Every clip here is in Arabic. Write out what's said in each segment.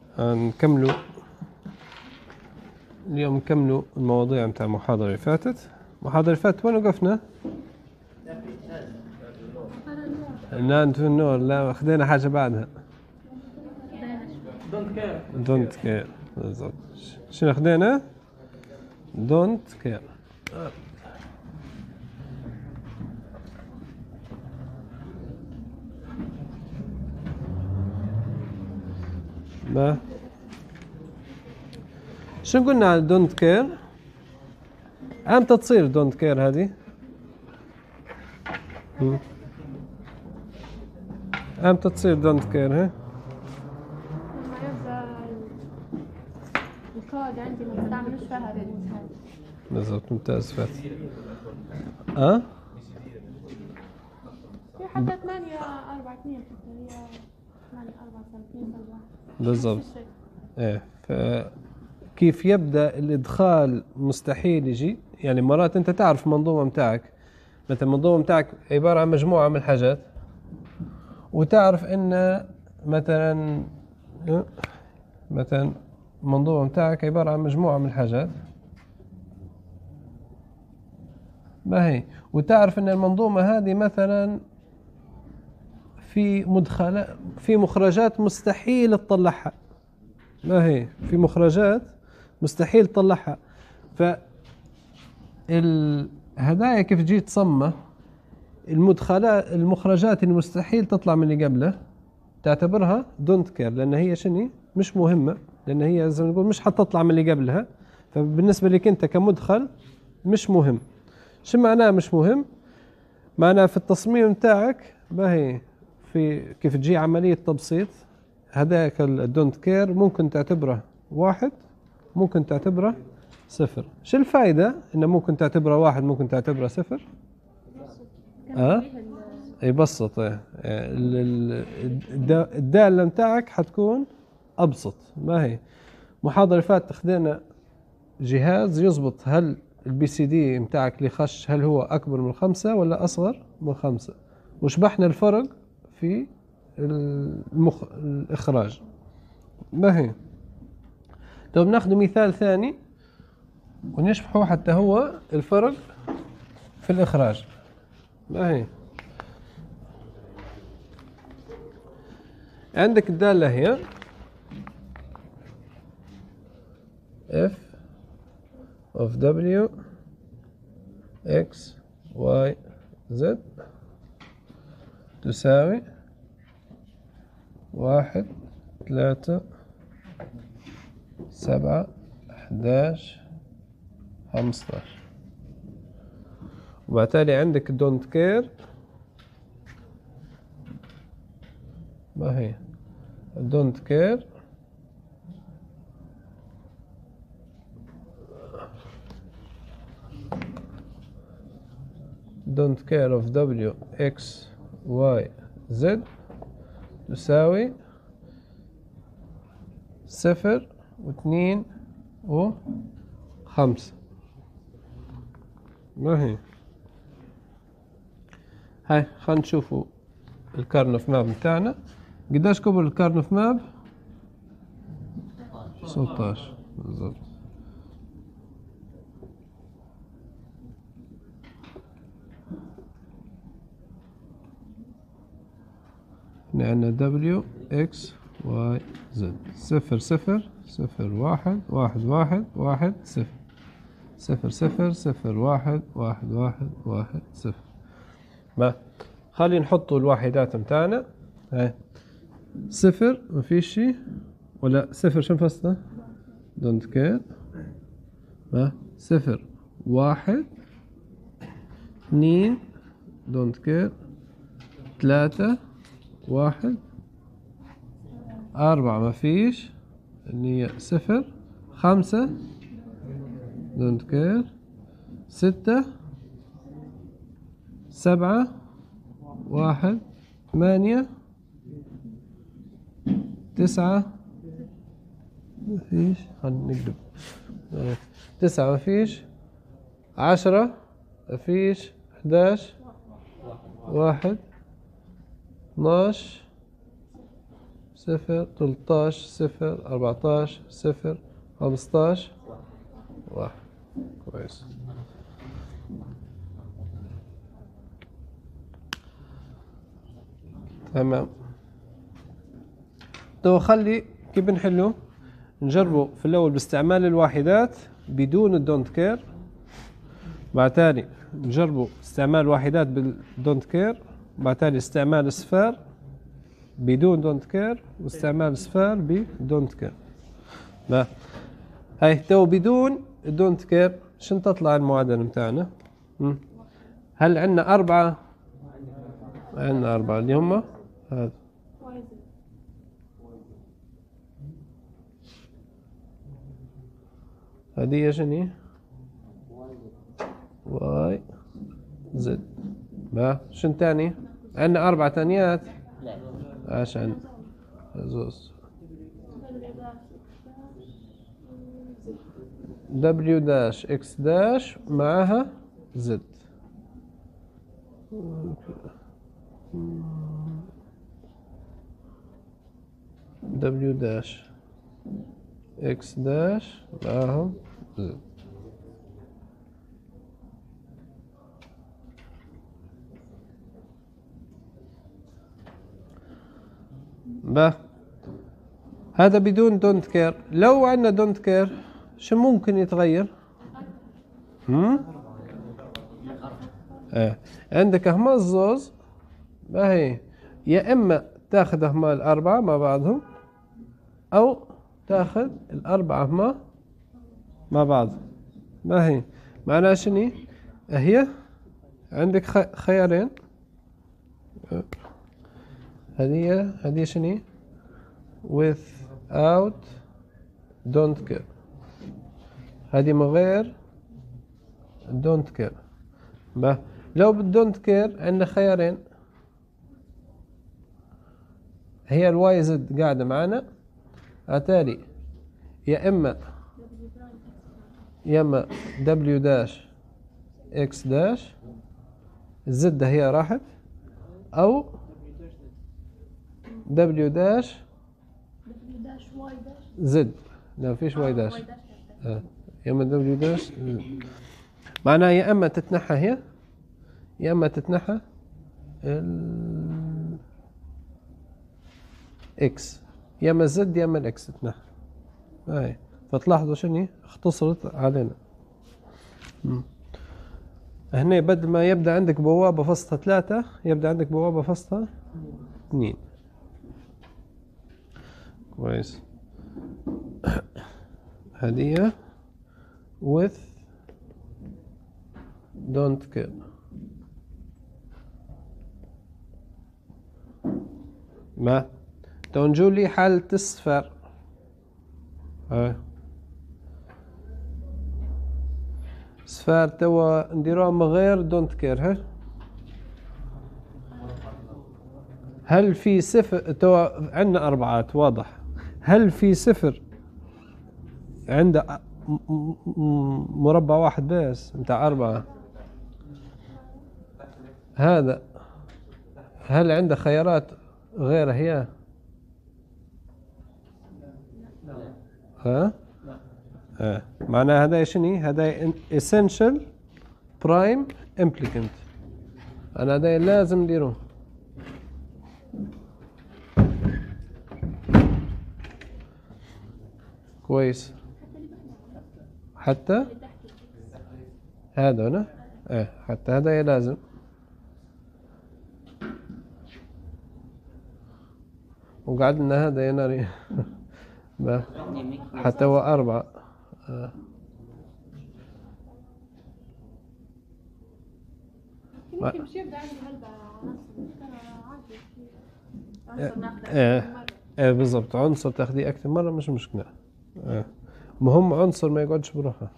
نكملوا اليوم، نكملوا المواضيع متاع المحاضرة اللي فاتت. المحاضرة اللي فاتت وين وقفنا؟ لا في النور، لا خذينا حاجة بعدها. دونت كير بالضبط. شنو خذينا؟ دونت كير. ما شو قلنا على دونت كير؟ امتى تصير دونت كير هذه؟ امتى تصير دونت كير؟ ها؟ لما يبدأ الكود عندي ما بستعملوش فيها بالمثال. بالضبط، ممتاز فات. في حتى 8-4-2 هي 8-4-2 بالضبط. ايه، فكيف يبدأ الإدخال مستحيل يجي. يعني مرات أنت تعرف منظومة متاعك، مثلا المنظومة متاعك عبارة عن مجموعة من الحاجات، وتعرف إن مثلا المنظومة متاعك عبارة عن مجموعة من الحاجات، ما هي، وتعرف إن المنظومة هذه مثلا في مخرجات مستحيل تطلعها، ما هي في مخرجات مستحيل تطلعها. هدايا كيف جيت تصمم المخرجات اللي مستحيل تطلع من اللي قبله تعتبرها دونت كير، لان هي شنو مش مهمه، لان هي زي ما نقول مش حتطلع من اللي قبلها، فبالنسبه لك انت كمدخل مش مهم. شو معناه مش مهم؟ معناه في التصميم تاعك ما هي في كيف تجي عمليه تبسيط، هذاك الدونت كير ممكن تعتبره 1، ممكن تعتبره 0. شو الفائدة إنه ممكن تعتبره 1 ممكن تعتبره 0؟ يبسط. الدالة متاعك حتكون أبسط. ما هي محاضرة اللي فاتت خدينا جهاز يضبط هل البي سي دي متاعك اللي خش هل هو أكبر من 5 ولا أصغر من 5، وشبحنا الفرق في الإخراج. ما هي طب ناخذ مثال ثاني ونشبحه حتى هو الفرق في الإخراج. ما هي عندك الدالة هي f of w x y z تساوي 1 3 7 11 15. وبالتالي عندك دونت كير. ما هي دونت كير don't care of w x y z تساوي 0 و2 و5. ما هي هاي خلينا نشوفوا الكارنوف ماب بتاعنا. قداش كبر الكارنوف ماب؟ 16 بالضبط. عندنا w x y z 0 0 0 1 1 1 1 0 0 0 0 1 1 1 1 0. ما خلينا نحطوا الواحدات متاعنا. هاي 0 ما في شيء، ولا 0 شو نفسره؟ دونت كير. ما 0 1 2 دونت كير 3 1 4 ما فيش اللي هي 0 5 دونت كير 6 7 1 8 9 ما فيش. خلينا نقلب 9 ما فيش 10 ما فيش 11 1 12 0 13 0 14 0 15 1. كويس. تمام. تو خلي كيف بنحله؟ نجربه في الأول باستعمال الواحدات بدون الدونت كير، بعد تالي نجربه استعمال واحدات بالدونت كير، بعد تالي استعمال اصفار بدون دونت كير، واستعمال اصفار بدونت كير. هاي تو بدون دونت كير شنو تطلع المعادلة متاعنا؟ هل عندنا 4؟ عندنا 4 اللي هم هذا. هذه شنو؟ واي زد. شنو تاني؟ عندنا 4 تانيات. عشان زوز دبليو داش اكس داش معها زد. دبليو داش اكس داش معهم زد. هذا بدون دونت كير. لو عندنا دونت كير شو ممكن يتغير؟ عندك هما الزوز، ما هي يا اما تاخذ هما الاربعه مع بعضهم، او تاخذ الاربعه هما مع بعض. ما هي معناها شنو؟ هي عندك خيارين. هذه شنو؟ without don't care. هذه من غير don't care. لو بالدونت كير عندنا خيارين. هي الواي زد قاعدة معنا، اتالي يا اما دبليو داش اكس داش الزد هي راحت، او دبليو داش زد. لا فيش واي داش. يا اما دبليو داش معناها يا اما تتنحى هي، يا اما تتنحى اكس، يا اما الزد يا اما الاكس تتنحى. هاي فتلاحظوا شنو اختصرت علينا. هنا بدل ما يبدا عندك بوابه فاصلة 3 يبدا عندك بوابه فاصلة 2. كويس. هدية with don't care. ما تنجو لي حالة الصفر. صفر توا نديروها من غير don't care. هل في صفر؟ توا عندنا أربعات واضح. هل في صفر عند مربع واحد بس متاع 4؟ هذا هل عنده خيارات غير هي؟ معناها هذا شنو؟ هذا essential prime implicant. أنا هذا لازم نديروه. كويس. حتى هذا هنا حتى هذا لازم. وقعدنا هذا يناري حتى هو 4. ممكن مش يبدأ عندي هلبة عنصر بالضبط. عنصر تاخذيه أكثر مرة مش مشكلة. مهم عنصر ما يقعدش بروحه.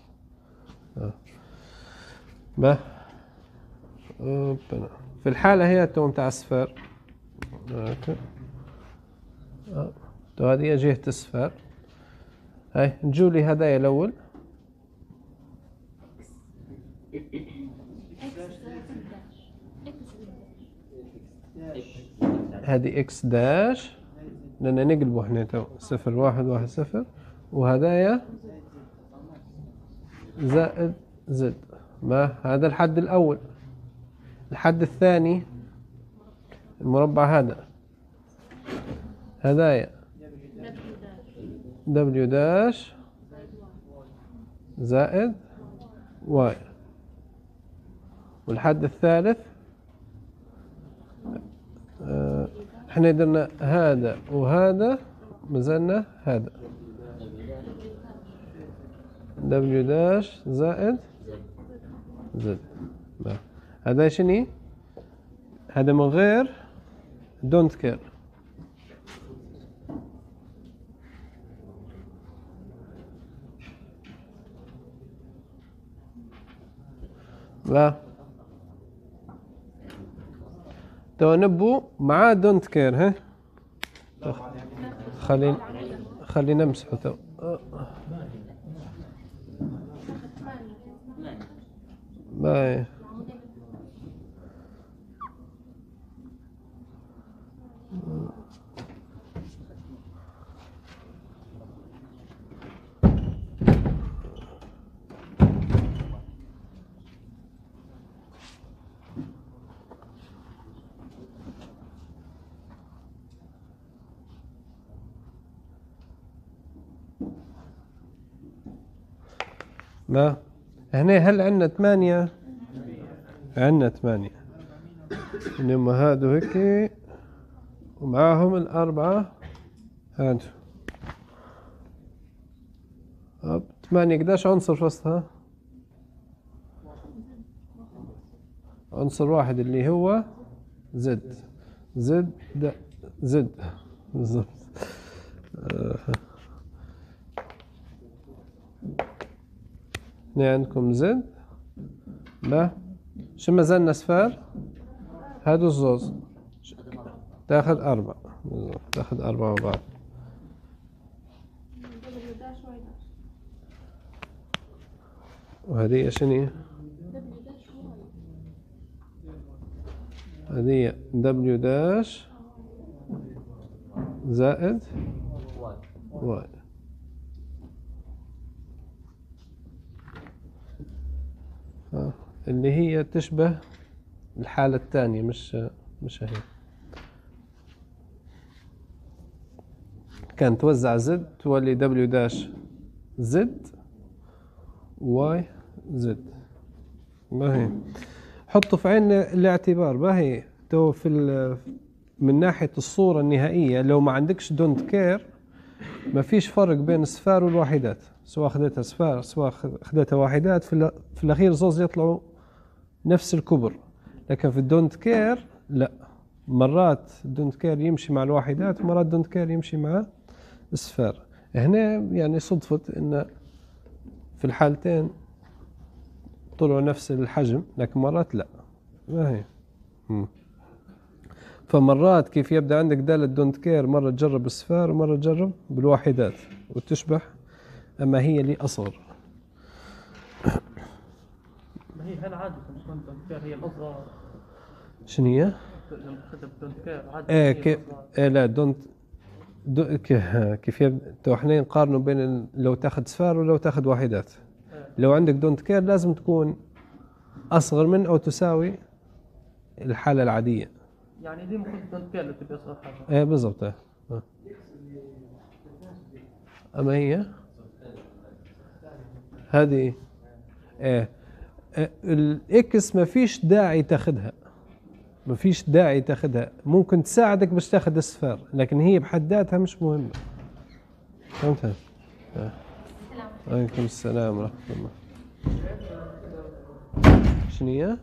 في الحالة هي تو متاع صفر. تو هذه جهة الصفر. هاي نجولي هدايا الأول. هذه اكس داش بدنا نقلبه احنا تو 0 1 1 0 وهدايا زائد زد. ما هذا الحد الأول. الحد الثاني المربع هذا هدايا دبليو داش زائد واي. والحد الثالث احنا درنا هذا وهذا مازلنا هذا دبليو داش زائد زد. هذا شنو؟ هذا من غير دونت كير. لا تو نبو مع دونت كير. ها خلينا نمسحه تو. باي ما هنا هل عندنا 8؟ عندنا 8 انما هادو هيك ومعاهم الأربعة هادو. 8 قداش عنصر في وسطها؟ عنصر واحد اللي هو زد. زد بالضبط. هنا عندكم زد. لا شو ما زلنا صفار. هادو الزوز تاخذ 4 تاخذ 4 مع بعض. وهذه شنو؟ هذه دبليو داش زائد واي. اللي هي تشبه الحالة الثانية مش هي. كانت توزع زد تولي دبليو داش زد واي زد. ما هي حطوا في عين الاعتبار. ما هي تو من ناحية الصورة النهائية لو ما عندكش دونت كير ما فيش فرق بين الصفار والوحدات. سواء خدتها صفار سواء خدتها وحدات في الأخير زوز يطلعوا نفس الكبر. لكن في الدونت كير لا، مرات الدونت كير يمشي مع الوحدات ومرات الدونت كير يمشي مع الصفار. هنا يعني صدفت ان في الحالتين طلعوا نفس الحجم لكن مرات لا. ما هي فمرات كيف يبدأ عندك دالة دونت كير مرة تجرب الصفار ومرة تجرب بالوحدات وتشبح. أما هي اللي أصغر. ما هي هل عادة دونت كير هي الأصغر؟ شنو هي؟ لما تكتب دونت كير عادة كيف لا دونت كيف يبدأ احنا نقارنوا بين لو تاخذ صفار ولو تاخذ وحدات. لو عندك دونت كير لازم تكون أصغر من أو تساوي الحالة العادية. يعني دي المفروض دونت كير اللي تبي أصغر حاجة. بالضبط. أما هي هذه الإكس ما فيش داعي تاخدها. ما فيش داعي تاخدها. ممكن تساعدك باش تاخد الصفار لكن هي بحد ذاتها مش مهمة. فهمتها؟ عليكم السلام ورحمة الله. شنو هي؟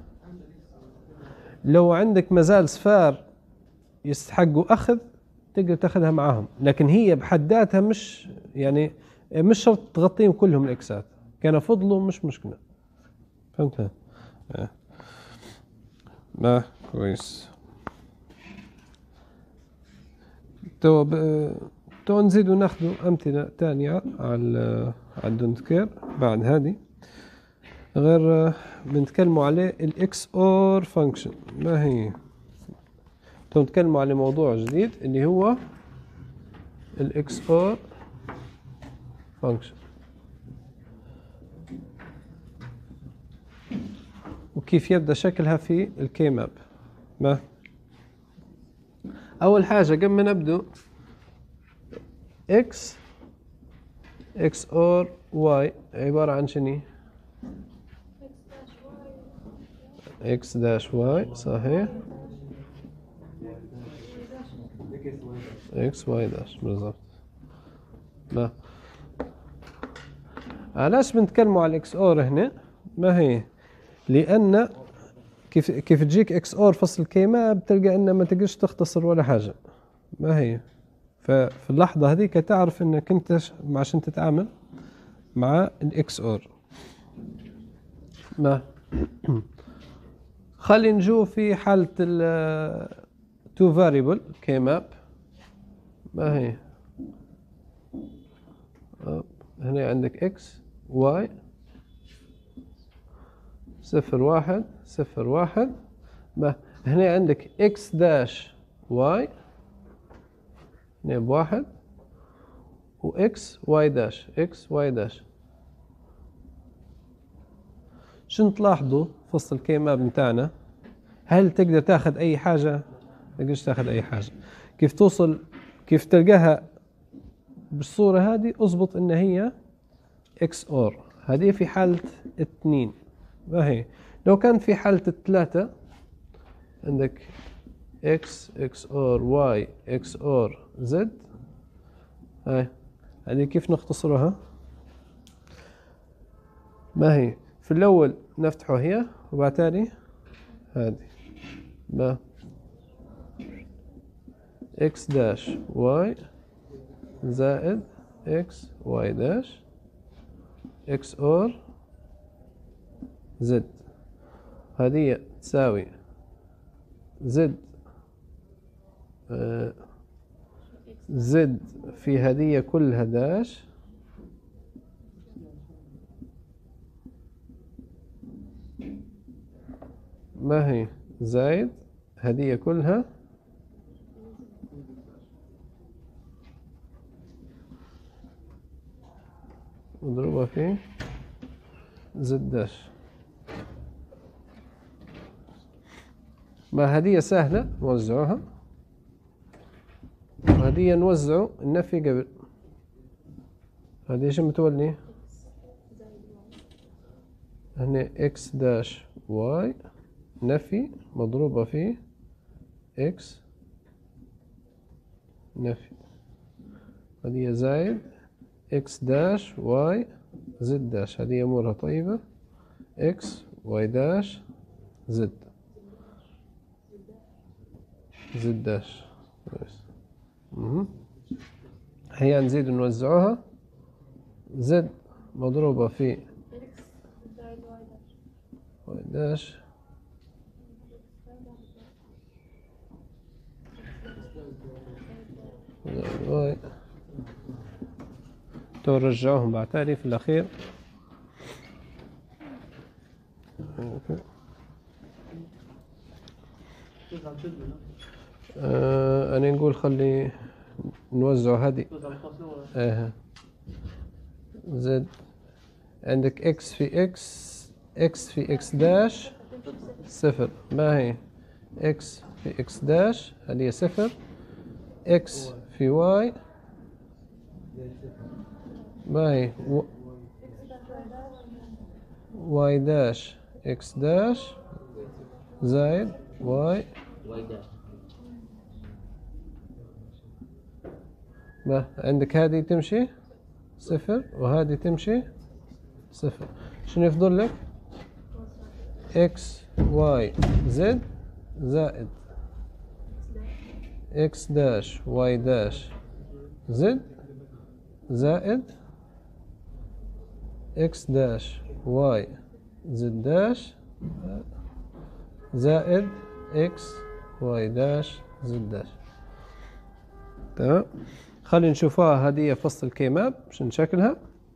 لو عندك مازال صفار يستحقوا أخذ تقدر تاخذها معاهم لكن هي بحد ذاتها مش يعني مش شرط تغطيهم كلهم الإكسات. كان فضلوا مش مشكلة. فهمتها؟ ما كويس. تو نزيد وناخذ أمثلة تانية على الدونت كير بعد هذه. غير بنتكلموا عليه الإكس أور فانكشن. ما هي؟ تو نتكلموا على موضوع جديد اللي هو الاكس اور فانكشن. وكيف يبدأ شكلها في الكي ماب؟ ما أول حاجة قبل ما نبدأ x اور y عبارة عن شنو؟ x داش y صحيح، x y داش بالضبط. ما علاش بنتكلموا على الاكس اور هنا؟ ما هي لأن كيف تجيك اكس اور فصل كي ماب بتلقى انه ما تقدرش تختصر ولا حاجة. ما هي ففي اللحظة هذيك تعرف انك انت عشان تتعامل مع الاكس اور. ما خلي نشوف في حالة ال two variable كي ماب. ما هي هنا عندك اكس واي 0 1 0 1. ما هنا عندك اكس داش واي هنا ب1 واكس واي داش اكس واي داش. شنو تلاحظوا فصل الكي ماب بتاعنا؟ هل تقدر تاخذ اي حاجة؟ تقدرش تاخذ اي حاجة. كيف توصل كيف تلقاها بالصورة هذه؟ اضبط ان هي اكس اور. هذه في حالة 2. ما هي لو كان في حالة 3 عندك اكس اور واي اكس اور زد. هاي هذه كيف نختصرها؟ ما هي في الأول نفتحه هي وبعد تالي هذه. ما اكس داش واي زائد اكس واي داش اكس اور زد. هذه تساوي زد زد في هذه كلها داش ما هي زائد هذه كلها نضربها في زد داش. ما هذه سهلة نوزعها وهذه نوزع النفي قبل. هذه شو متولي؟ هنا اكس داش واي نفي مضروبة في اكس نفي. هذه زائد اكس داش واي زد داش. هذه امورها طيبة. اكس واي داش زد زد داش. هي نزيد نوزعوها. زد مضروبة في واي داش واي. ترجعوهم بعد تالي في الأخير. أنا نقول خلي نوزع هذه. زد عندك اكس في اكس داش 0. ما هي اكس في اكس داش هذه 0. اكس في واي ما هي واي داش اكس داش زائد واي داش. ما عندك هذه تمشي 0 وهذه تمشي 0. شنو يفضل لك؟ اكس واي زد زائد اكس داش واي داش زد زائد اكس داش واي زد داش زائد اكس واي داش زد داش. تمام. خلينا نشوفها هذه فصل كي ماب شنو شكلها.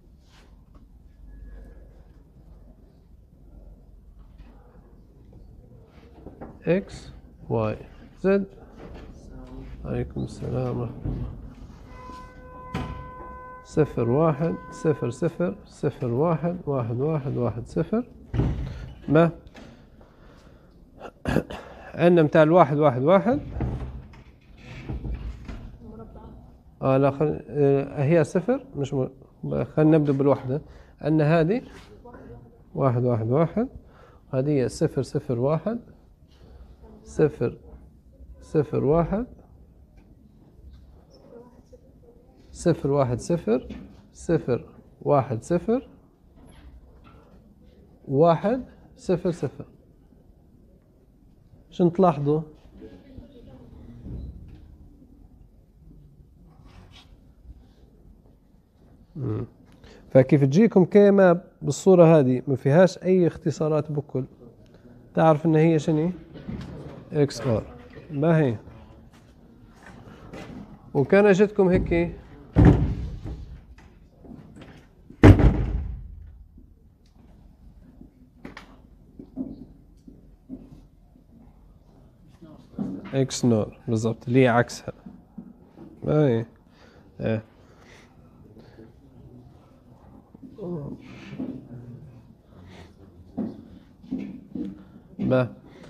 اكس واي زد. عليكم السلام ورحمة الله. صفر واحد صفر صفر صفر واحد واحد واحد واحد صفر. ما عندنا متاع الواحد واحد واحد. لا هي صفر مش خلينا نبدأ بالوحدة. عندنا هذه واحد واحد واحد، هذه صفر صفر واحد صفر صفر واحد صفر واحد صفر صفر واحد صفر واحد صفر صفر. شنو تلاحظوا؟ فكيف تجيكم كي ماب بالصورة هذه ما فيهاش أي اختصارات بكل، تعرف إن هي شنو؟ إكس آر. ما هي وكان اجتكم هيك اكس نور بالضبط اللي هي عكسها. ما هي ما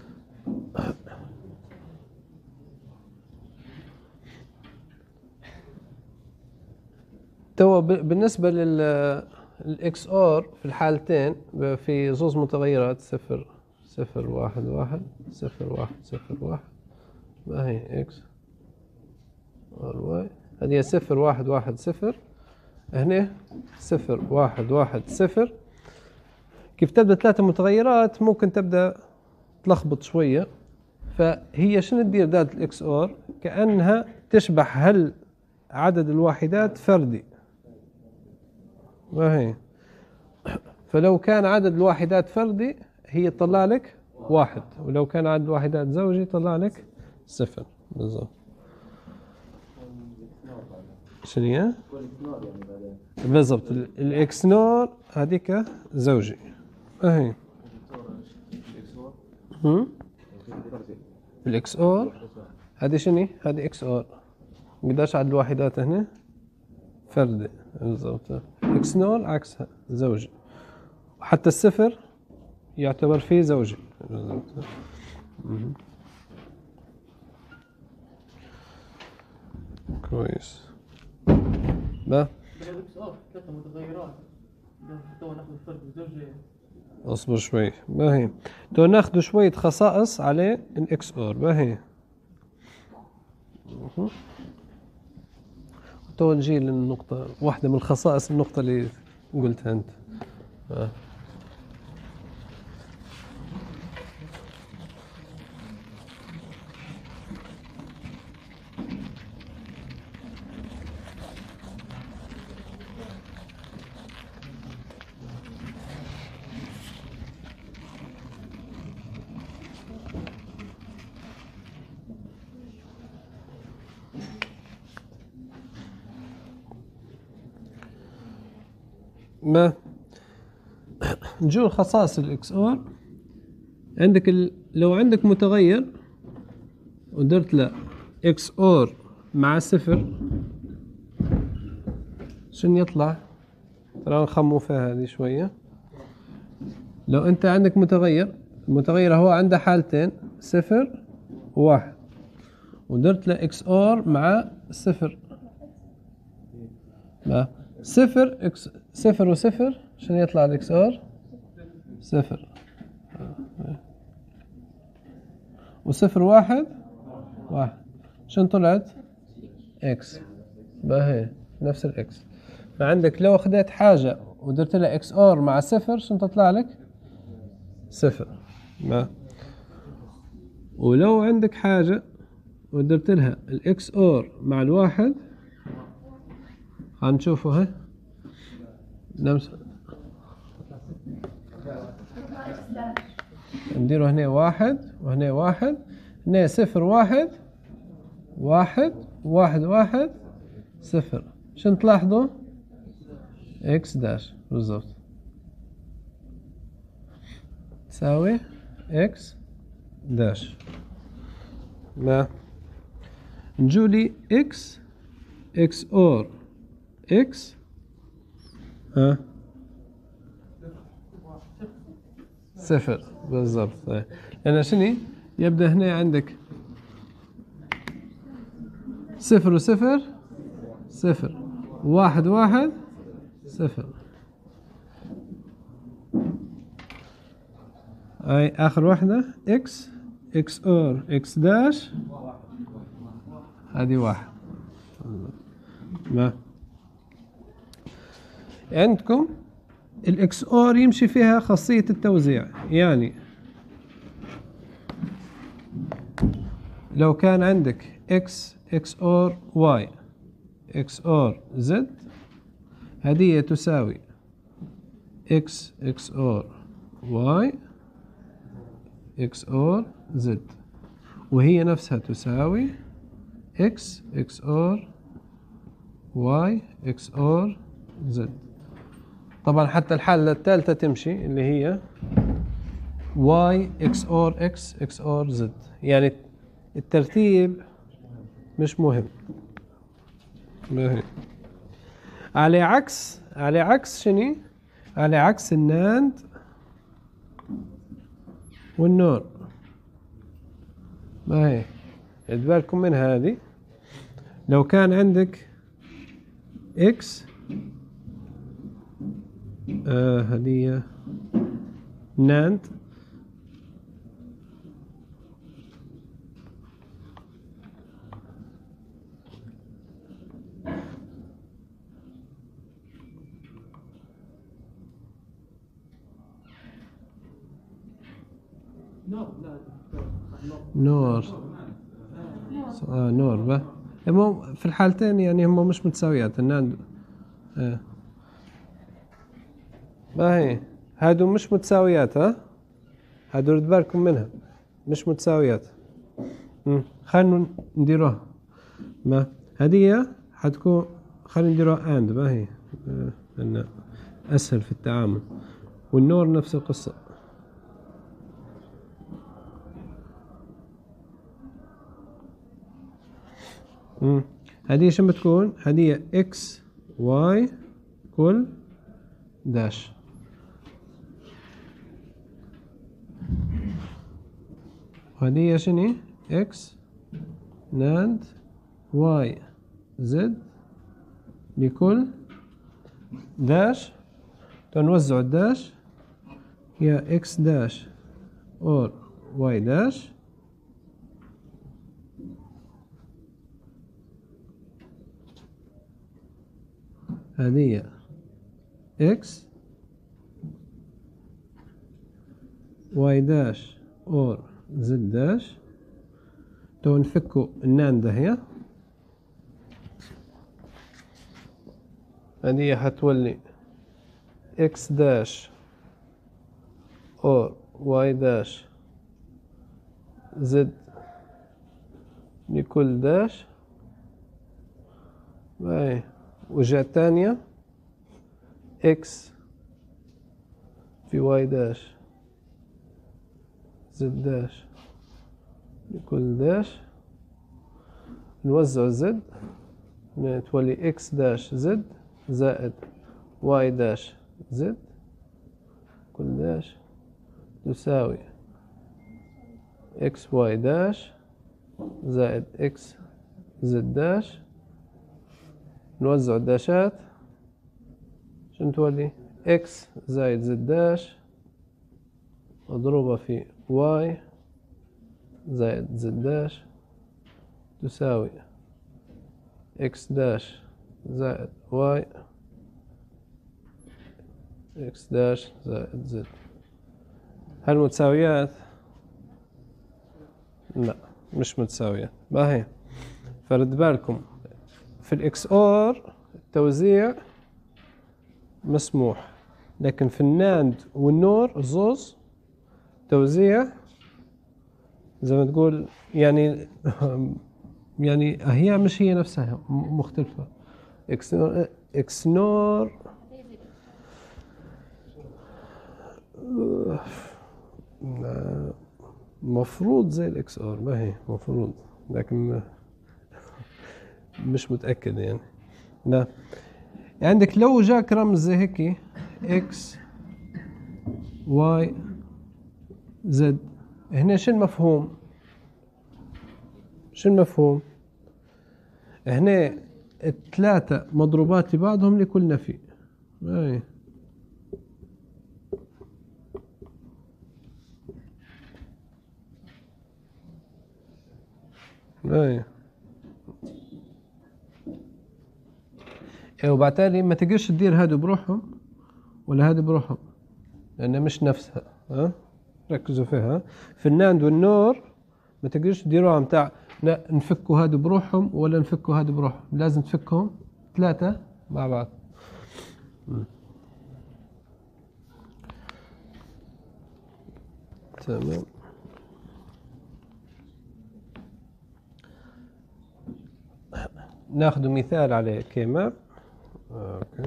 تو بالنسبة للإكس آر في الحالتين في زوز متغيرات صفر صفر واحد واحد صفر واحد صفر واحد. ما هي إكس آر واي، هذه صفر واحد واحد صفر، هنا صفر واحد واحد صفر. كيف تبدأ ثلاثة متغيرات ممكن تبدأ تلخبط شوية. فهي شنو تدير دالة الإكس آر؟ كأنها تشبه هل عدد الواحدات فردي. ما هي فلو كان عدد الواحدات فردي هي تطلع لك واحد، ولو كان عدد الواحدات زوجي يطلع لك صفر. بالضبط. شنو هي؟ بالضبط الاكس نور هذيك زوجي. اهي الاكس اور هذه شنو؟ هذه اكس اور. قداش عدد الواحدات هنا؟ فردي. بالضبط. اكس نور عكسها زوجي، وحتى الصفر يعتبر فيه زوجي. بالضبط. كويس. ما ثلاثة متغيرات تو ناخذ الفرد والزوجي. اصبر شوي. ما هي تو ناخذ شوية خصائص على الاكس اور. ما هي تو نجي للنقطة واحدة من الخصائص، النقطة اللي قلتها انت. ما نجو خصائص الاكس اور. عندك لو عندك متغير ودرت له اكس اور مع صفر شنو يطلع؟ ترى نخمو فيها هذه شوية. لو انت عندك المتغير هو عنده حالتين صفر وواحد، ودرت له اكس اور مع صفر. ما صفر اكس صفر وصفر شنو يطلع الاكس اور؟ صفر. وصفر واحد واحد شنو طلعت؟ اكس. باهي نفس الاكس. فعندك لو اخذت حاجة ودرت لها اكس اور مع صفر شنو تطلع لك؟ صفر. ما ولو عندك حاجة ودرت لها الاكس اور مع الواحد هنشوفه. هي نديره هنا واحد وهنا واحد، هنا صفر واحد واحد واحد واحد صفر. شنو تلاحظوا؟ اكس داش. بالضبط تساوي اكس داش. ما نجولي اكس اور اكس ها صفر بالضبط. لأن شنو يبدأ هنا عندك صفر وصفر صفر، واحد واحد صفر. هاي آخر واحدة إكس إكس أور إكس داش، هذه واحد. ما عندكم الإكس أور يمشي فيها خاصية التوزيع، يعني لو كان عندك إكس إكس أور واي إكس أور زد، هذه تساوي إكس إكس أور واي إكس أور زد، وهي نفسها تساوي إكس إكس أور واي إكس أور زد. طبعا حتى الحالة الثالثة تمشي اللي هي واي إكس أور إكس إكس أور زد، يعني الترتيب مش مهم. على عكس شنو؟ على عكس الناند والنور. ما هي ادبالكم من هذه، لو كان عندك اكس هدية ناند نور نور به هم في الحالتين يعني هم مش متساويات الناند. ما هي هادو مش متساويات، ها هادو رد بالكم منها مش متساويات. خلينا نديروها. ما هدية حتكون خلينا نديروها اند، ما هي لأن اسهل في التعامل، والنور نفس القصة. هدية شو بتكون؟ هدية اكس واي كل داش، وهدية شنو؟ اكس ناند واي زد لكل داش. تنوزع الداش هي اكس داش اور واي داش هذه اكس واي داش اور زد داش. تو نفكوا الناند هي هذه حتولي اكس داش اور واي داش زد لكل داش. باي وجهة تانية اكس في واي داش زد داش لكل داش. نوزع زد تولي اكس داش زد زائد واي داش زد كل داش تساوي اكس واي داش زائد اكس زد داش. نوزع الداشات شنو تولي؟ اكس زائد زد داش مضروبة في واي زائد زد داش تساوي اكس داش زائد واي اكس داش زائد زد. هل متساويات؟ لا مش متساويات. ما هي فرد بالكم في الاكس اور التوزيع مسموح، لكن في الناند والنور الزوز توزيع زي ما تقول يعني يعني هي مش هي نفسها مختلفة. اكس نور مفروض زي الاكس اور، ما هي مفروض لكن مش متأكد يعني. لا عندك لو جاك رمز زي هيك اكس واي زد، هنا شو المفهوم؟ شو المفهوم؟ هنا الثلاثة مضروبات بعضهم لكل نفي. اي اي وبالتالي ما تقدرش تدير هادو بروحهم ولا هادو بروحهم لأنها مش نفسها. ها ركزوا فيها. في الناند والنور ما تقدرش تديروها متاع لا نفكوا هادو بروحهم ولا نفكوا هادو بروحهم، لازم تفكهم ثلاثة مع بعض. تمام. ناخذ مثال على كيماب. اوكي.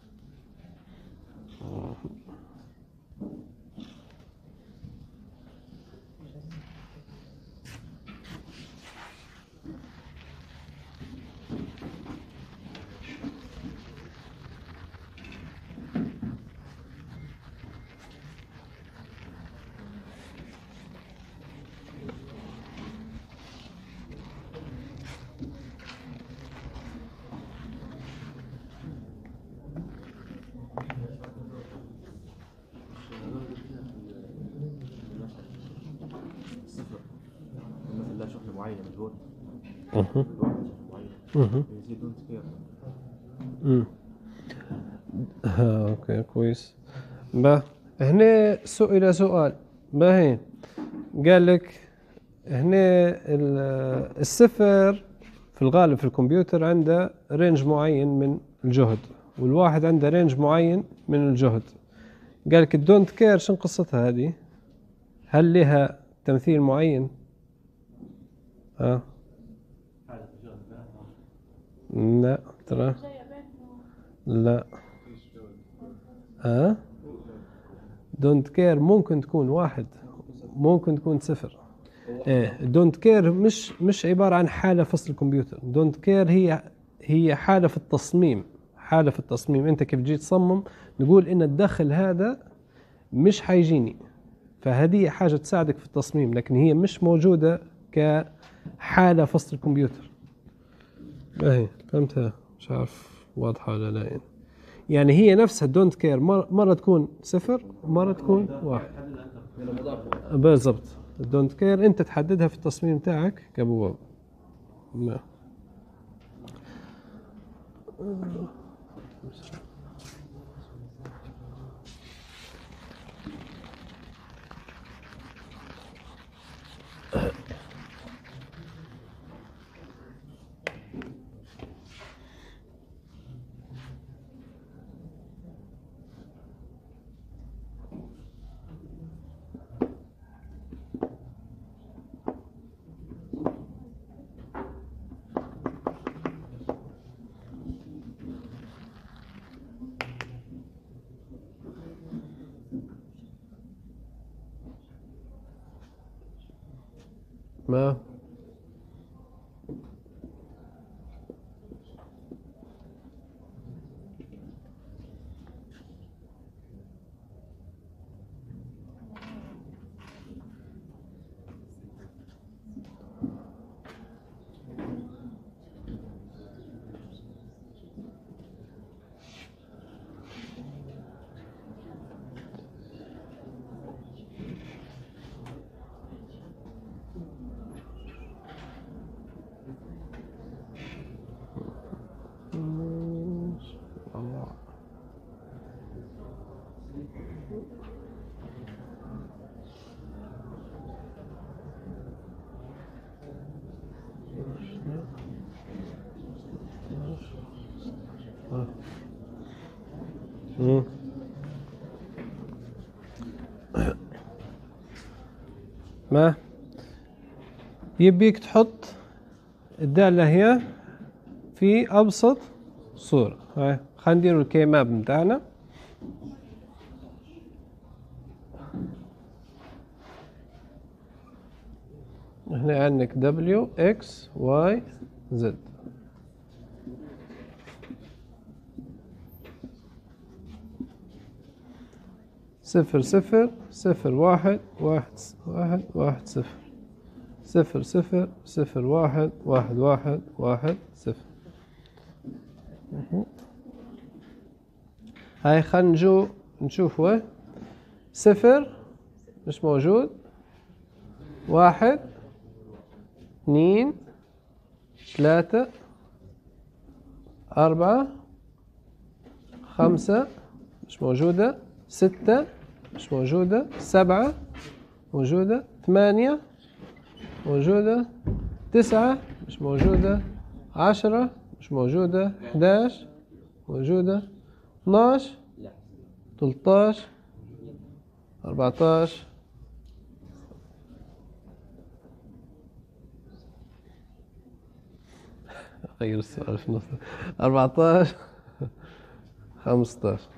مثلا لا شكل معين بالجود اها بالواحد شكل معين اها يزيد دون كثير. اوكي كويس. با هنا سئل سؤال باهي، قال لك هنا الصفر في الغالب في الكمبيوتر عنده رينج معين من الجهد، والواحد عنده رينج معين من الجهد. قال لك الدونت كير شنو قصتها هذه؟ هل لها تمثيل معين؟ لا ترى لا. دونت كير ممكن تكون واحد ممكن تكون صفر. دونت كير مش عبارة عن حالة فصل الكمبيوتر. دونت كير هي حالة في التصميم. حالة في التصميم انت كيف جيت تصمم نقول ان الدخل هذا مش حيجيني، فهذه حاجة تساعدك في التصميم لكن هي مش موجودة كحالة فصل الكمبيوتر. اهي فهمتها، مش عارف واضحة ولا لا. يعني هي نفسها دونت كير مرة تكون صفر ومرة تكون واحد. بالضبط. الدونت كير انت تحددها في التصميم تاعك كبواب. ما الله. ما يبيك تحط الدالة هي في أبسط صورة. هاي خلينا ندير الكي ماب متاعنا. هنا عندك W X Y Z. 0 0 0 1 1 1 1 0 0 0 0 1 1 1 1 0. هاي خلينا نشوفه. 0 مش موجود، 1 2 3 4 5 مش موجودة، 6 مش موجودة، 7 موجودة، 8 موجودة، 9 مش موجودة، 10 مش موجودة، 11 موجودة، 12 13 14 غير السؤال في النص، 14 15.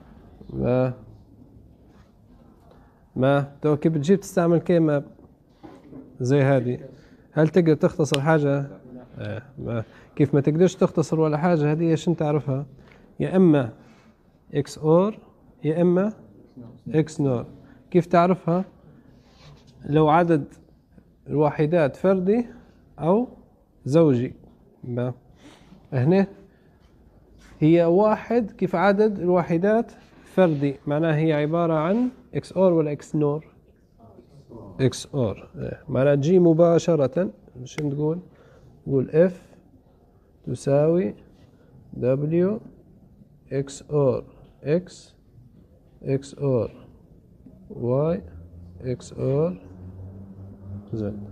ما تو كيف بتجيب تستعمل كيما زي هذه؟ هل تقدر تختصر حاجة؟ ما كيف ما تقدرش تختصر ولا حاجة، هذه ايش انت تعرفها؟ يا اما اكس اور يا اما اكس نور. كيف تعرفها؟ لو عدد الوحيدات فردي او زوجي. هنا هي واحد، كيف عدد الوحيدات فردي معناها هي عبارة عن اكس اور ولا اكس نور؟ اكس اور. معناها تجي مباشرة شو نقول؟ نقول اف تساوي دبليو اكس اور اكس اكس اور واي اكس اور زد.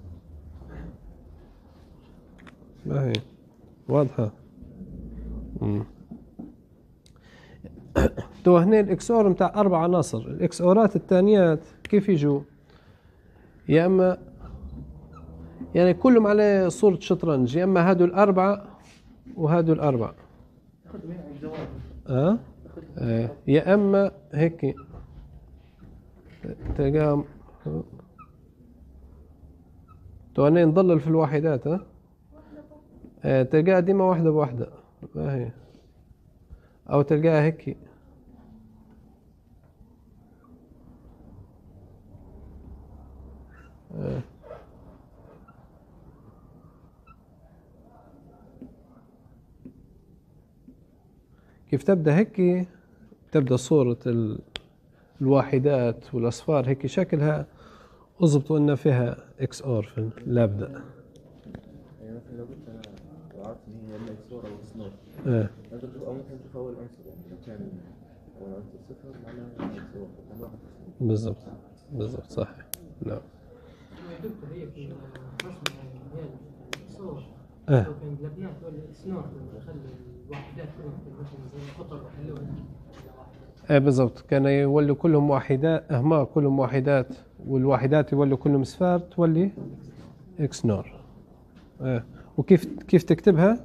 ما هي واضحة؟ تو هنا الاكس اور متاع 4 عناصر. الاكس اورات الثانيات كيف يجوا؟ يا اما يعني كلهم على صورة شطرنج، يا اما هادو الأربعة وهادو الأربعة. يا اما هيك تلقاهم. تو هنا نضلل في الواحدات. تلقاها ديما واحدة بواحدة، ما هي، أو تلقاها هيك. كيف تبدأ هيك؟ تبدأ صورة الواحدات والأصفار هيك شكلها اضبطوا إن فيها إكس أور في اللابدأ. يعني مثلا لو قلت انا عرفت ان هي اما اكس اور او اكس نور، او ممكن تشوف اول عنصر، يعني لو كان اول عنصر صفر معناها اكس اور، كان واحد. بالضبط بالضبط صح. نعم. يا دكتور هي في رسم هي الصور لو كان قلبناه ولا سنور نخلي الوحدات كلهم مثلا زي القطر وحلوها. بالضبط، كان يولوا كلهم واحدات، ما كلهم واحدات، والواحدات يولوا كلهم صفار، تولي اكس نور. وكيف تكتبها؟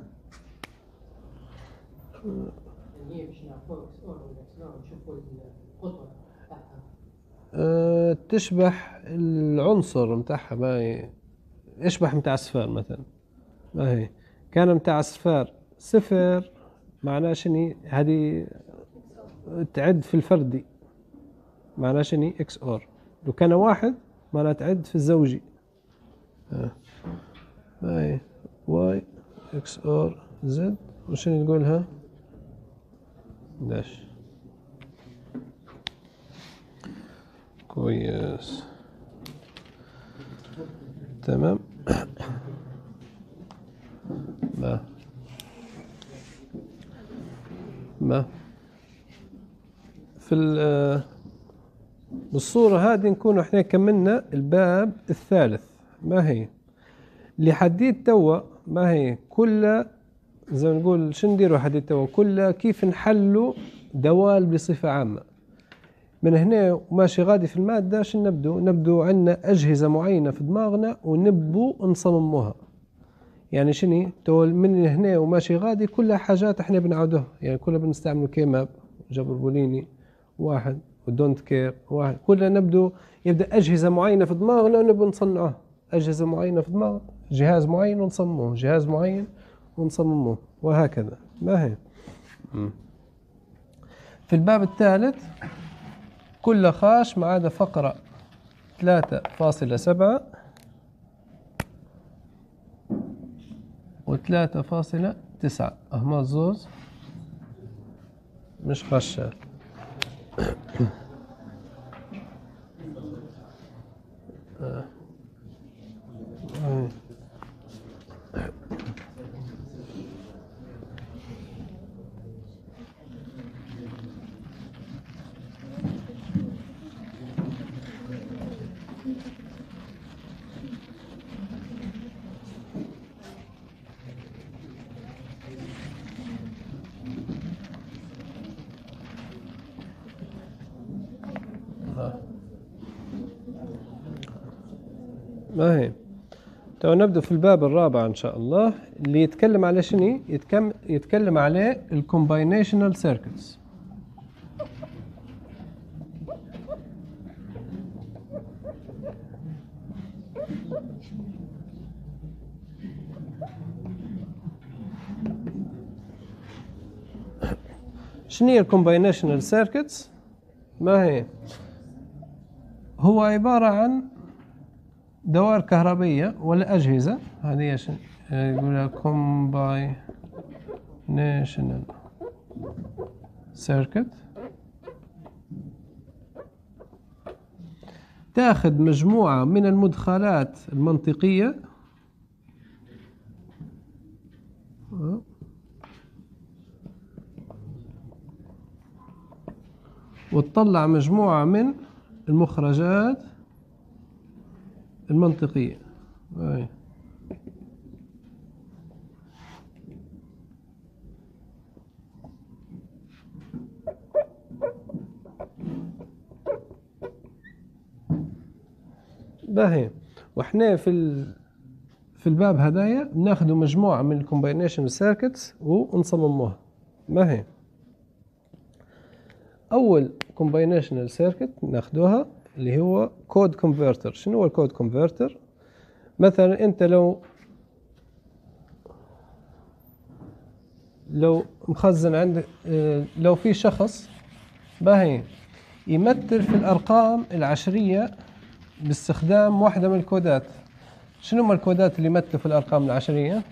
هي باش نعرفوا اكس اور ولا اكس نور نشوفوا القطر تاعها. تشبح العنصر متاعها، ما يشبح متاع الصفار مثلا. ما هي كان متاع الصفار صفر معناه شني؟ هذه تعد في الفردي معناه شني؟ اكس اور. لو كان واحد معناه تعد في الزوجي. ما هي واي اكس اور زد. وشنو نقولها؟ داش. كويس تمام. ما في بالصورة هذه نكون احنا كملنا الباب الثالث. ما هي اللي حديد توا؟ ما هي كل زي ما نقول شو نديروا حديد توا؟ كل كيف نحلوا دوال بصفة عامة. من هنا وماشي غادي في المادة شو نبدو عندنا أجهزة معينة في دماغنا ونبو نصمموها. يعني شنو تو من هنا وماشي غادي كلها حاجات احنا بنعودوها، يعني كلها بنستعملوا كيماب، جبر بوليني واحد، ودونت كير واحد، كلها يبدأ أجهزة معينة في دماغنا ونبو نصنعوها. أجهزة معينة في دماغ جهاز معين ونصمموه، جهاز معين ونصمموه، وهكذا. ما هي في الباب الثالث كل خاش ما عدا فقرة 3.7 و3.9 أهما زوز مش خشات. ما هي تو نبدأ في الباب الرابع إن شاء الله اللي يتكلم على شنو؟ يتكلم عليه الكومباينيشنال سيركتس. شنو هي الكومباينيشنال سيركتس؟ ما هي؟ هو عبارة عن دوائر كهربية ولا أجهزة. هذه يقولها combinational circuit تأخذ مجموعة من المدخلات المنطقية وتطلع مجموعة من المخرجات المنطقية. باهي. واحنا في الباب هدايا بناخذ مجموعة من الكومباينيشن سيركتس ونصمموها. ما هي أول كومباينيشنال سيركت ناخذوها اللي هو كود كونفرتر. شنو هو الكود كونفرتر؟ مثلا انت لو مخزن عندك، لو في شخص باهي يمثل في الارقام العشريه باستخدام واحده من الكودات. شنو هم الكودات اللي يمثلوا في الارقام العشريه؟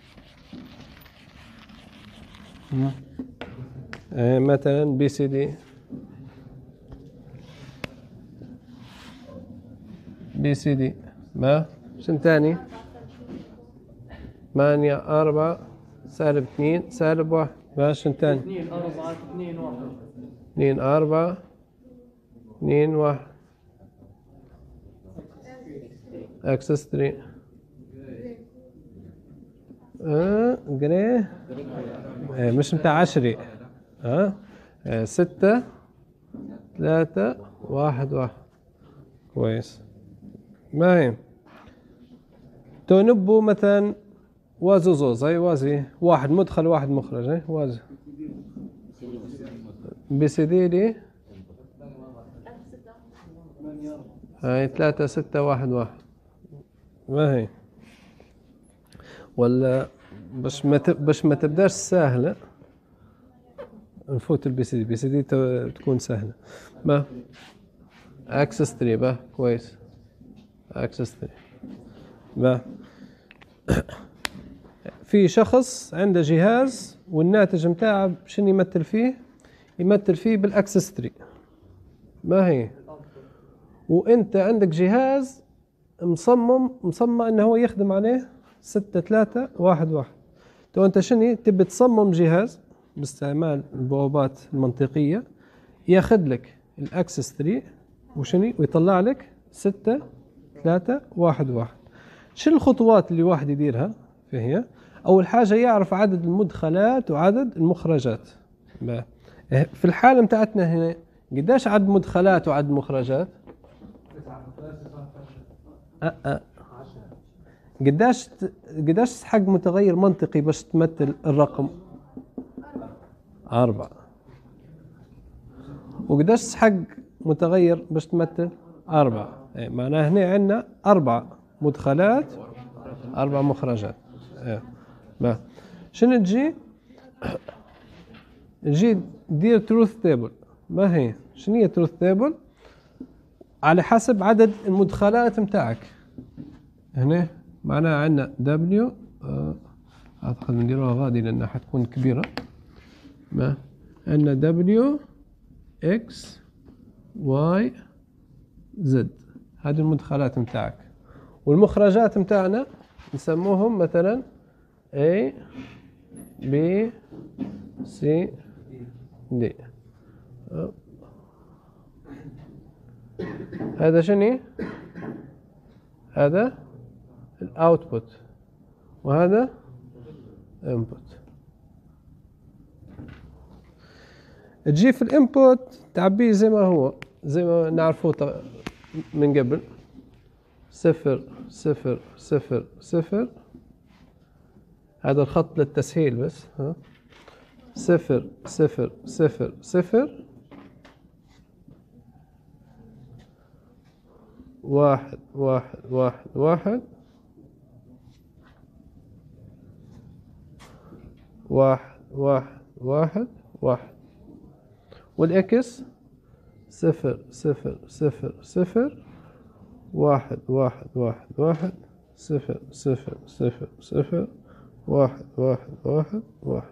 مثلا بي سي دي، بي سي دي. ما شنو تاني؟ 8 4 سالب 2 سالب 1. ما شنو تاني؟ 2 4 2 1 2 4 2 1 اكسس 3 جري مش متاع 10 6 3 1 1. كويس. ما هي تنبو مثلا وازو زوز. هاي وازي واحد مدخل واحد مخرج. هاي وازي بي سي دي دي هاي 3 6 1 1. ما هي ولا باش ما تبداش سهلة نفوت البي سي دي. بي سي دي تكون سهلة. ما اكسس 3 با كويس. اكسس 3 ما في شخص عنده جهاز والناتج متاعه شنو يمثل فيه؟ يمثل فيه بالاكسس 3. ما هي وانت عندك جهاز مصمم انه هو يخدم عليه 6 3 1 1. تو انت شنو تبي تصمم جهاز باستعمال البوابات المنطقية ياخذ لك الاكسس 3 وشنو ويطلع لك 6 3 1 1. شو الخطوات اللي واحد يديرها؟ فهي أول حاجة يعرف عدد المدخلات وعدد المخرجات. في الحالة متاعتنا هنا قداش عدد مدخلات وعدد مخرجات؟ قداش حق متغير منطقي باش تمثل الرقم؟ 4. وقداش حق متغير باش تمثل 4؟ معناه هنا عندنا 4 مدخلات 4 مخرجات. شنو تجي دير تروث تيبل. ما هي شنو هي تروث تيبل؟ على حسب عدد المدخلات متاعك. هنا معناها عندنا W اعتقد نديروها غادي لانها حتكون كبيرة. ما عندنا W X Y Z، هذه المدخلات متاعك. والمخرجات متاعنا نسموهم مثلا A B C D. هذا شنو؟ هذا الاوتبوت وهذا input. تجي في الانبوت تعبيه زي ما هو، زي ما نعرفوه من قبل، 0 0 0 0. هذا الخط للتسهيل بس، 0 0 0 0 1 1 1 1 1 1 1 1. والإكس 0 0 0 0 1 1 1 1 0 0 0 0 1 1 1 1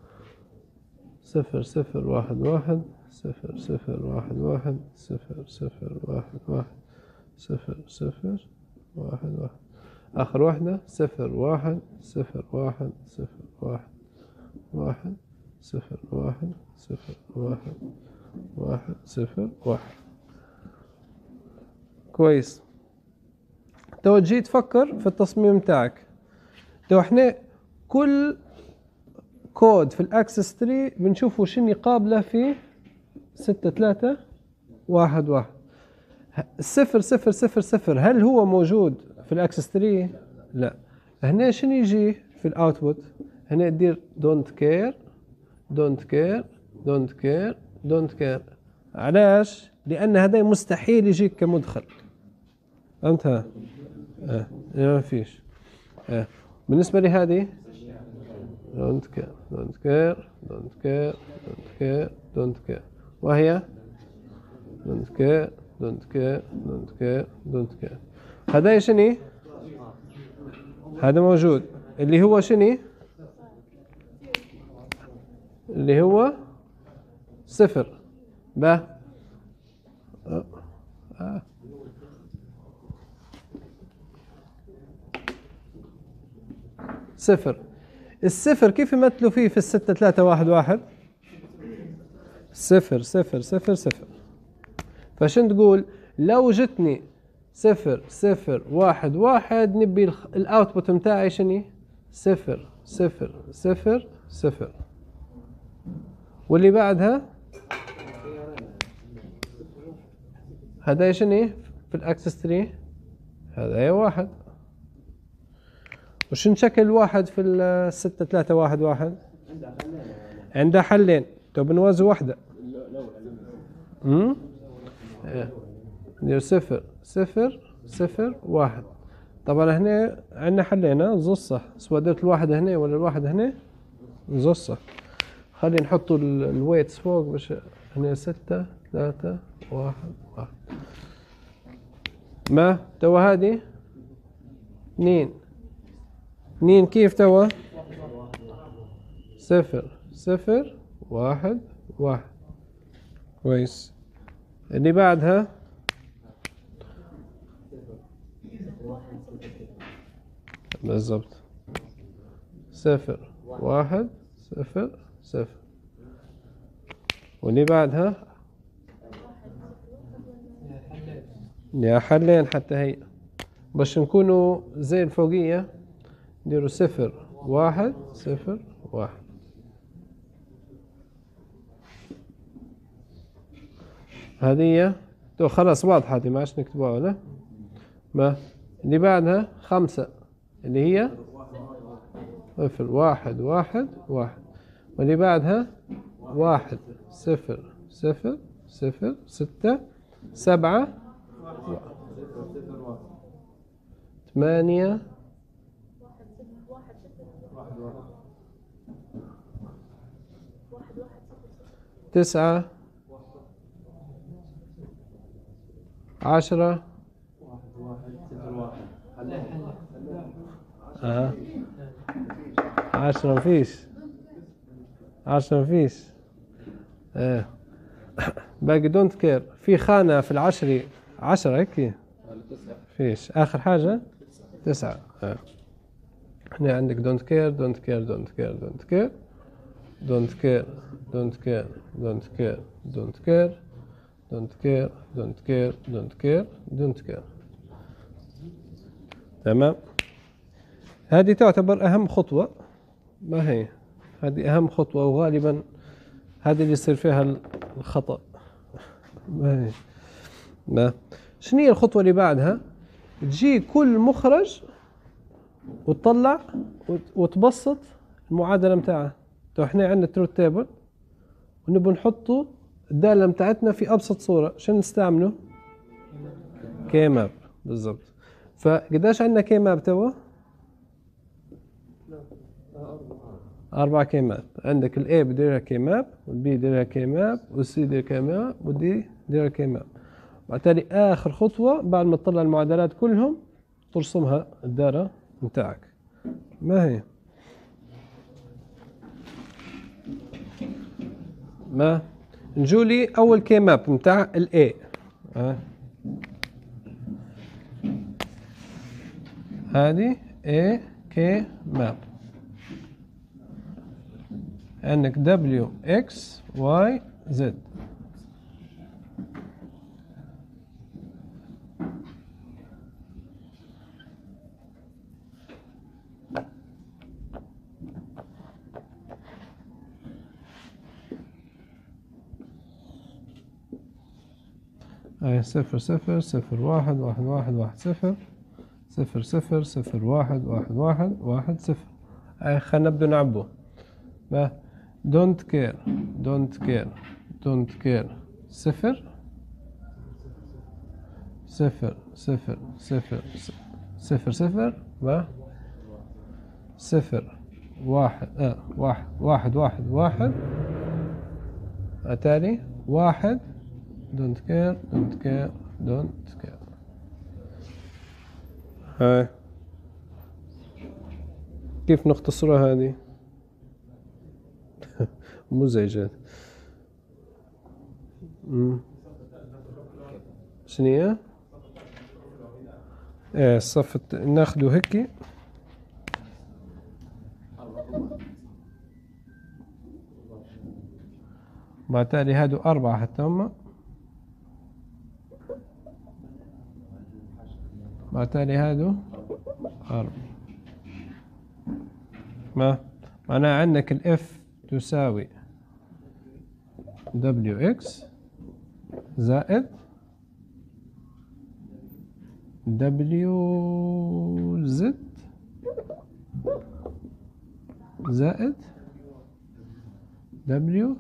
0 0 1 1 0 0 1 1 0 0 1 1 0 0 1 1. آخر واحدة 0 1 0 1 0 1 1 0 1 0 1 1 0 1. كويس. تو تجي تفكر في التصميم تاعك. تو احنا كل كود في الاكسس 3 بنشوفه شنو قابله في 6 3 1 1. 0 0 0 0 هل هو موجود في الاكسس 3؟ لا. هنا شنو يجي في الاوتبوت؟ هنا تدير دونت كير دونت كير دونت كير دونت كير. علاش؟ لان هذا مستحيل يجيك كمدخل. فهمتها؟ ما فيش. بالنسبه لهذه دونت كير دونت كير دونت كير دونت كير دونت كير، وهي دونت كير دونت كير دونت كير دونت كير. هذا شنو؟ هذا موجود اللي هو شنو؟ اللي هو 0. با 0. الصفر كيف يمثلوا فيه في 6 3 1 1؟ 0 0 0 0. فشن تقول لو جتني 0 0 1 1 نبي الاوتبوت متاعي شنو؟ 0 0 0 0. واللي بعدها هذا شنو في الاكسس 3؟ هذا 1. وشن شكل واحد في 6 3 1 1؟ عندها حلين. تو بنوازي واحدة. ندير 0 0 0 1. طبعا هنا عندنا حلين، نزوز صح، سواء درت الواحد هنا ولا الواحد هنا نزوز صح. خلينا نحطوا الويتس فوق باش هنا 6 3 1 1. ما توا هذه 2 2 كيف توا؟ 0 0 1 1. كويس. اللي بعدها بالضبط 0 1 0 0. واللي بعدها يا حلين حتى هي باش نكونوا زي الفوقية نديروا 0 1 0 1. هذه تو خلاص واضحة، هذه ما عادش نكتبوها ولا ما. اللي بعدها 5 اللي هي 0 1 1 1. واللي بعدها 1 0 0 0 6 7 8 9 10. 10 مفيش. 10 مفيش. باقي دونت كير. في خانة في العشري 10 هيك فيش. آخر حاجة 9. هنا عندك دونت كير دونت كير دونت كير دونت كير دونت كير دونت كير دونت كير دونت كير دونت كير دونت كير دونت كير دونت كير. تمام. هذه تعتبر أهم خطوة. ما هي هذه أهم خطوة، وغالبا هذه اللي يصير فيها الخطأ. ما هي ما شنو هي الخطوة اللي بعدها؟ تجي كل مخرج وتطلع وتبسط المعادلة متاعها. تو احنا عندنا تروث تيبل ونبغى نحطوا الدالة متاعتنا في أبسط صورة. شنو نستعمله؟ كي ماب. بالضبط. فقداش عندنا كي ماب توا؟ 4 كي ماب. عندك الاي بديرها كي ماب، والبي بديرها كي ماب، والسي بديرها كي ماب، والدي بديرها كي ماب. وبالتالي آخر خطوة بعد ما تطلع المعادلات كلهم ترسمها الدالة متاعك. ما هي؟ ما نجولي أول كي ماب متاع الاي. هذه A K map. عندك W X Y Z. هاي 0 0 0 1 1 1 1 0 0 0 0 1 1 1 1 0. هاي خلينا نبدأ نعبو. ما don't care don't care don't care 0 0 0 0 0 0 ما 0 1 1 1 1 1 التالي 1 don't care don't care don't care. هاي كيف نختصرها هذه؟ مزعجة. شنية؟ ايه الصف ناخده هيك. بعتالي هادو 4 حتى هما. بعتالي هادو 4. ما معناها عندك الاف تساوي WX زائد WZ زائد WY.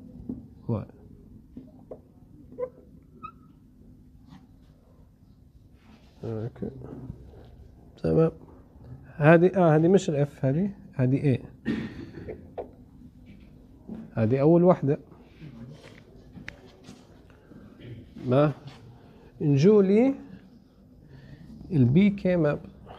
اوكي تمام. هذه هذه مش الاف، هذه ايه. هذه اول واحدة. ما نجولي البي كي ماب.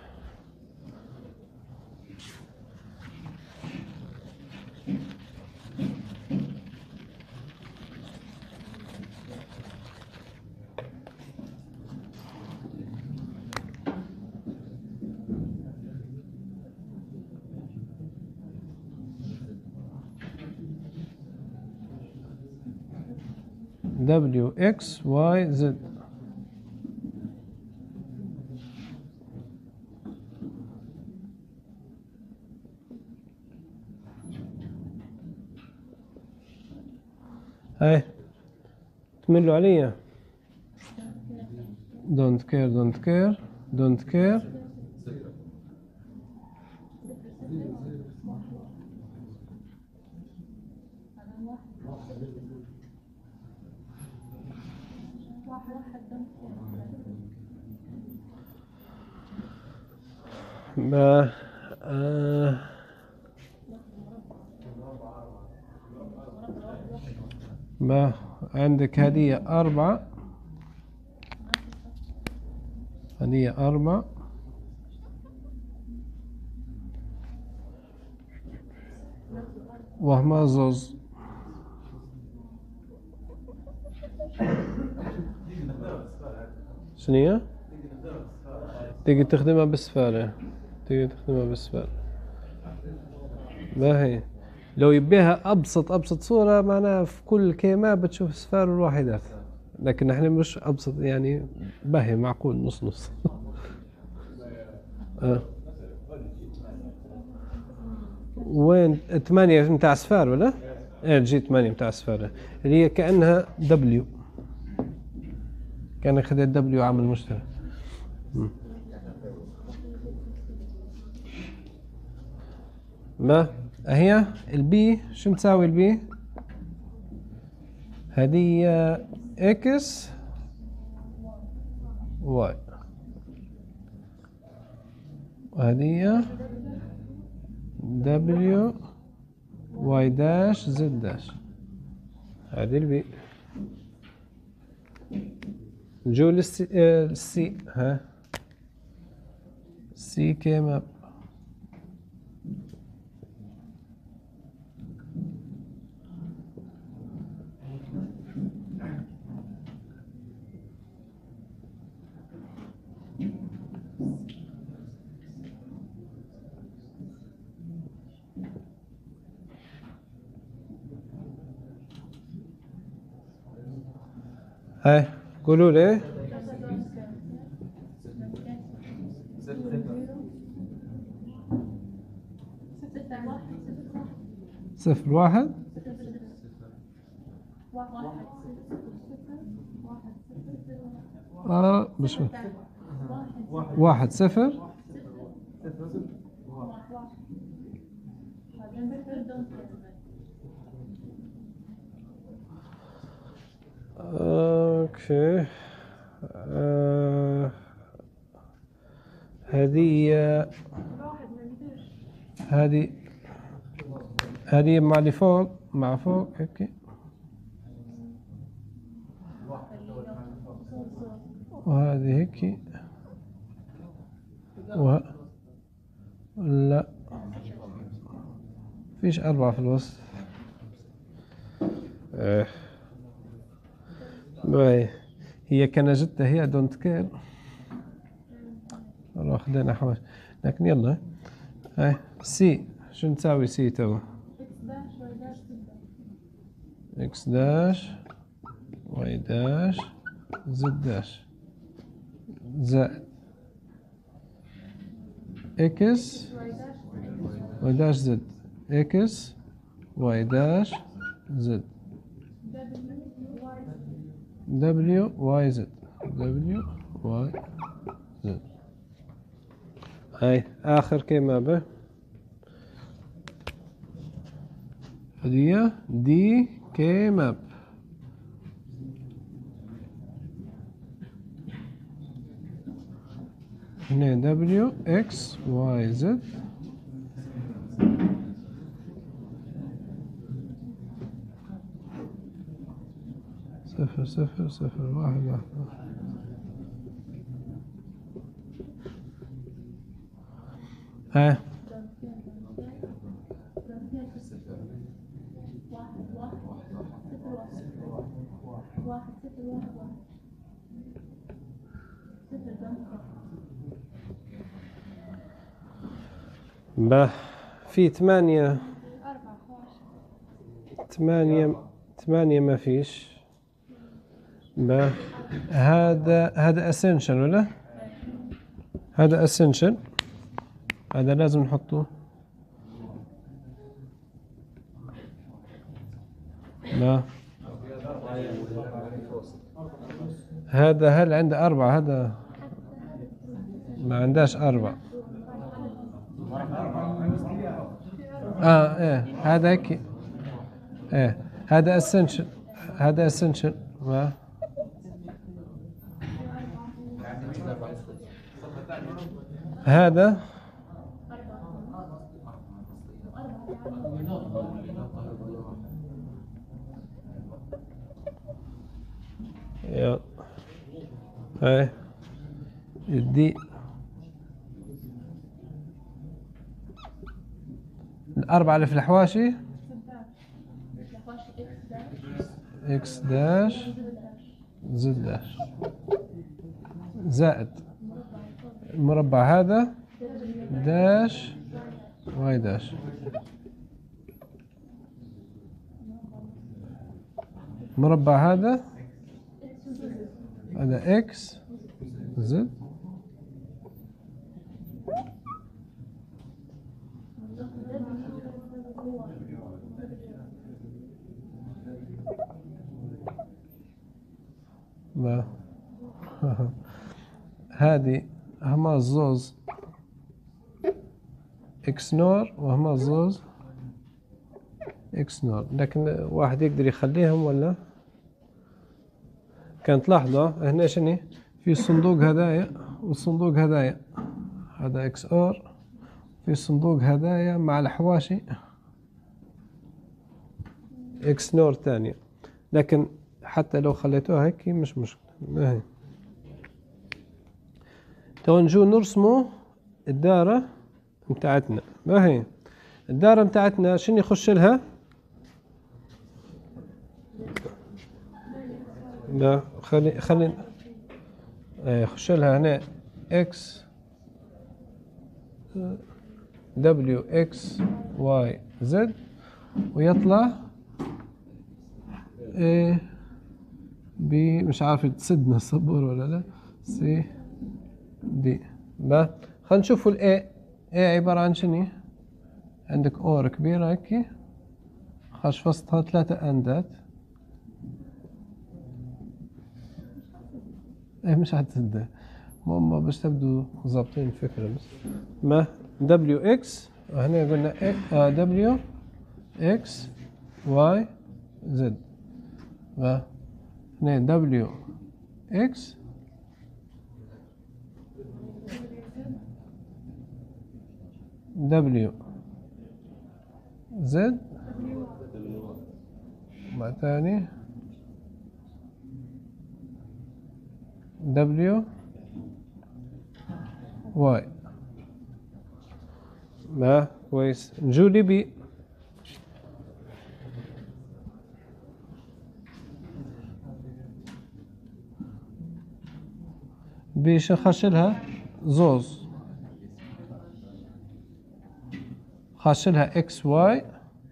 W X Y Z. هاي تملوا عليا. don't care don't care don't care ما ما عندك هدية 4 هذه 4 وهما زوز. شنو هي؟ تقدر تخدمها بالسفارة. ما هي لو يبيها أبسط صورة معناها في كل كيما بتشوف السفارة الواحدات، لكن احنا مش أبسط يعني باهي معقول نص وين 8 متاع صفار ولا؟ ايه تجي 8 متاع صفار اللي هي كأنها دبليو، كان خدت دبليو عامل مشترك. ما هي البي شو تساوي البي؟ هذه اكس واي وهذه دبليو واي داش زد داش. هذه البي. نجو للسي ها سي كيما هاي قولوا لي 0 1 مش 1 0 اوكي. هذه مع اللي فوق مع فوق هيك، وهذه هيك لا فيش 4 في الوسط. هي كنجتها هي دونت كير والله خدينا حواش، لكن يلا هاي سي شو نساوي سي توا؟ اكس داش واي داش زد داش زائد اكس واي داش زد اكس واي داش زد دبليو واي زد دبليو واي زد. هاي آخر كلمة به هدية دي كي ماب. هنا دبليو اكس واي زد صفر صفر صفر واحد واحد. ها با في 8 ما فيش. با هذا اسينشن ولا هذا اسينشن، هذا لازم نحطه. لا هذا هل عنده 4؟ هذا ما عندهاش 4. ايه هذا هيك. ايه هذا اسنشن، هذا اسنشن. ما هذا يلا ايه الدي الأربعة اللي في الحواشي إكس داش زد داش زائد المربع هذا داش واي داش المربع هذا إكس زد لا هذه هما الزوز اكس نور وهما الزوز اكس نور، لكن واحد يقدر يخليهم ولا كانت لاحظة هنا شنو في الصندوق هدايا والصندوق هدايا، هذا اكس اور في الصندوق هدايا مع الحواشي اكس نور ثانية، لكن حتى لو خليتوها هيك مش مشكلة. ما هي تو نجو نرسمو الدارة متاعتنا. ما هي الدارة متاعتنا شنو يخش لها؟ لا خلي يخش لها هنا اكس دبليو اكس واي زد ويطلع ايه بي مش عارف تسدنا الصبر ولا لا سي دي. با خلينا نشوفوا الاي عبارة عن شنو؟ عندك اور كبيرة هيك خش وسطها 3 اندات ايه مش هتصدق ماما باش تبدو ظابطين الفكرة بس. ما دبليو اكس وهنا قلنا دبليو اكس واي زد و هنا دبليو اكس دبليو زد مع ثاني دبليو واي. ما كويس نجو لبي بيش خشلها زوز خشلها اكس واي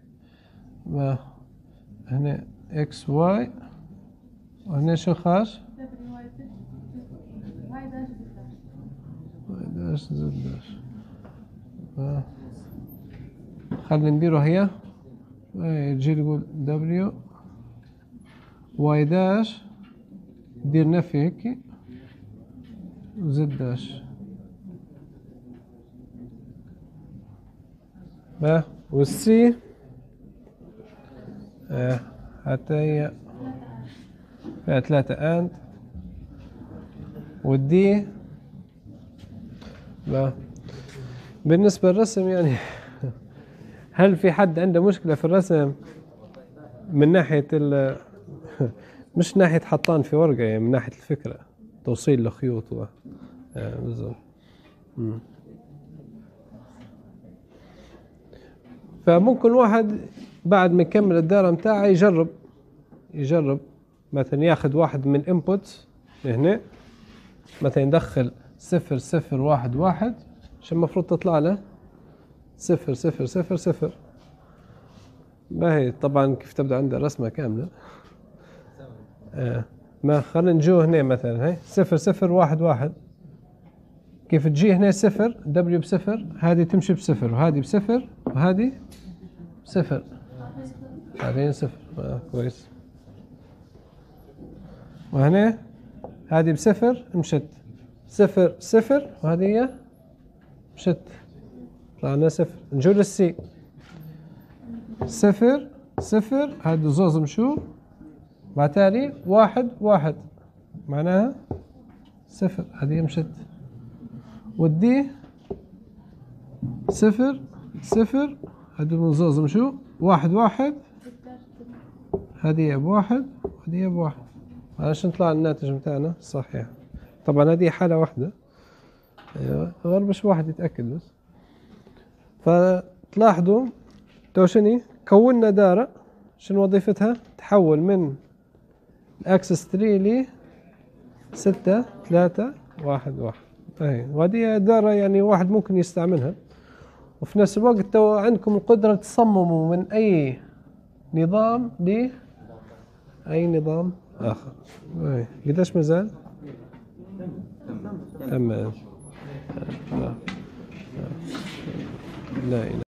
هنا اكس واي وهنا شو خاش واي داش زد داش. خلي نديرو هي تجي تقول دبليو واي داش دير نفي هيك زد داش والسي حتى هي فيها 3 اند والدي بالنسبة للرسم يعني هل في حد عنده مشكلة في الرسم من ناحية مش ناحية حطان في ورقة يعني من ناحية الفكرة توصيل لخيوط بالضبط. فممكن واحد بعد ما يكمل الدائرة متاعه يجرب مثلا ياخذ واحد من الانبوت هنا مثلا يدخل 0 0 1 1 شو المفروض تطلع له 0 0 0 0. ما هي طبعا كيف تبدأ عنده رسمة كاملة. ما خلينا نجو هنا مثلا هي 0 0 1 1 كيف تجي هنا 0 دبليو بصفر هذه تمشي بصفر وهذه بصفر وهذه بصفر هذه صفر. كويس. وهنا هذه بصفر مشت 0 0 وهذه هي مشت طلعنا 0. نجو للسي 0 0 هذا زوز مشوا بعد تالي 1 1 معناها 0 هذه مشت. والدي 0 0 هذا زوز مشوا 1 1 هذه بواحد وهذه بواحد عشان نطلع الناتج بتاعنا صحيح. طبعا هذه حالة واحدة ايوه غير مش واحد يتأكد بس. فتلاحظوا تو شنو كونا دائرة شنو وظيفتها؟ تحول من اكسس 3 ل 6 3 1 1. اهي وهذه دائرة يعني واحد ممكن يستعملها، وفي نفس الوقت تو عندكم القدرة تصمموا من أي نظام لأي نظام آخر. قديش مازال؟ تمام. لا إله